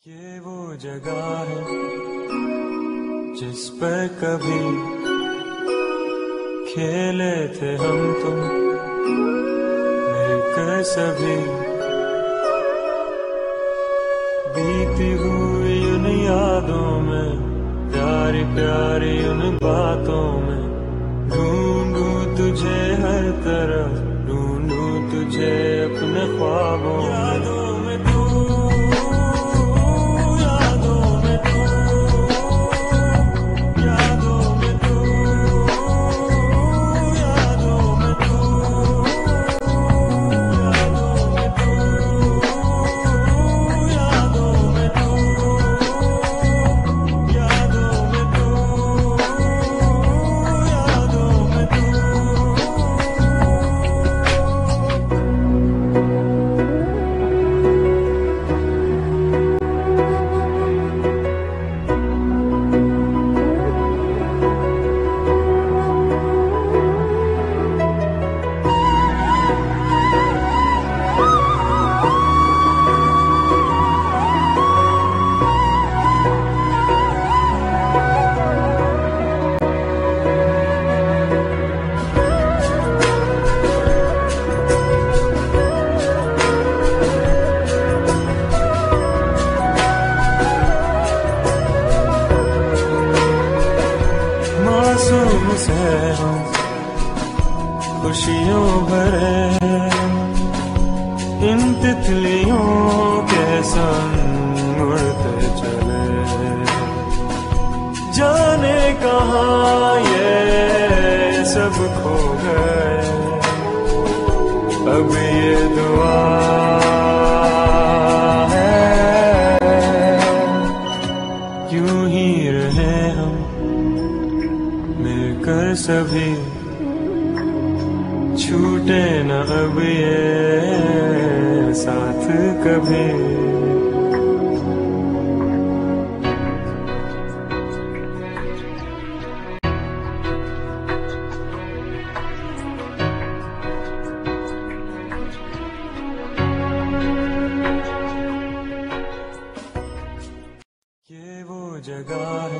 ये वो जगह है जिस पर कभी खेले थे हम तुम मिलकर सभी, बीती हुई उन यादों में, प्यारी प्यारी उन बातों में, ढूंढूं तुझे हर तरफ, ढूंढूं तुझे अपने ख्वाबों यादों में तू, यादों में तू, यादों में तू, यादों में तू, यादों में तू, यादों में तू, यादों में तू, मासूम से हम खुशियों भरे इन तितलियों के संग उड़ते चले, जाने कहाँ ये सब खो गए, अब ये दुआ है यूं ही रहे हम मिलकर सभी, छूटे न अब ये साथ कभी। ये वो जगह है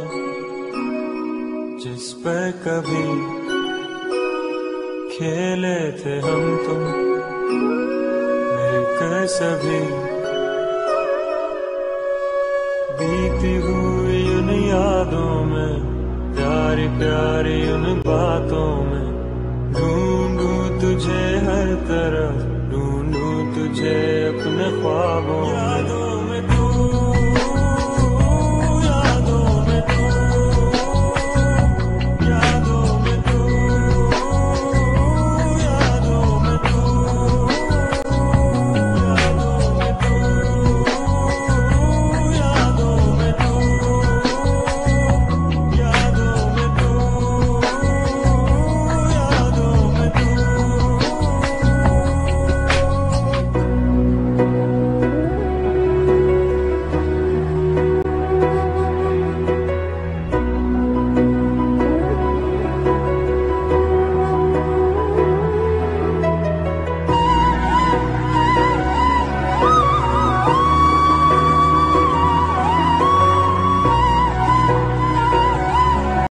जिस पर कभी खेले थे हम तुम मिलकर सभी, बीती हुई उन यादों में, प्यारी प्यारी उन बातों में, ढूंढूं तुझे हर तरफ, ढूंढूं तुझे अपने ख्वाबों में।